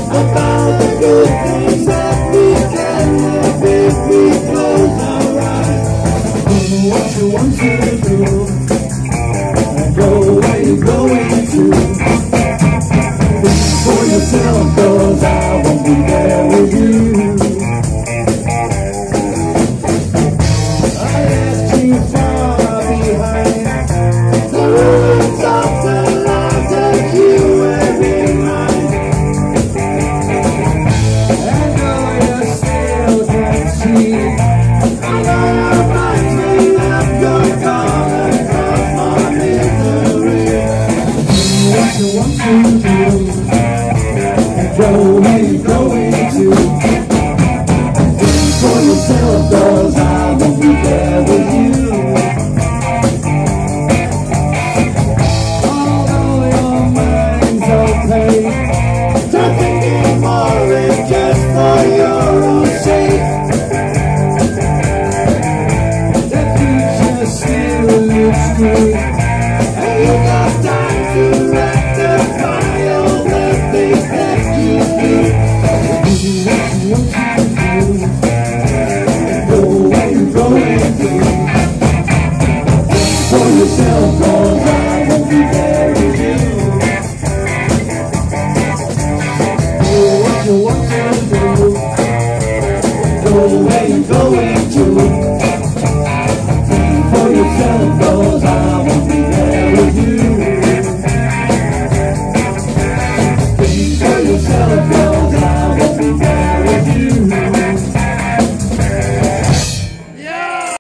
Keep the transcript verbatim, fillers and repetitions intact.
about the good things that we can have if we close our eyes. Don't know what you want to do, and go where you're going to. Think for yourself, cause I won't be there with you. I left you far behind the ruins of the life that you have in mind. And though you still can't see, I know your mind's made up, you're gonna cause my misery. What you want to do, and go where you're going to. Think for yourself, cause I won't be there with you. Although your mind's okay, don't think anymore, it's just for your own sake. The future still looks good, and you got time to rectify all the things that you do. Do what you want to do, and go where you're going to. Think for yourself, cause I won't be there with you. Do what you want to do, go where you're going to. Think for yourself,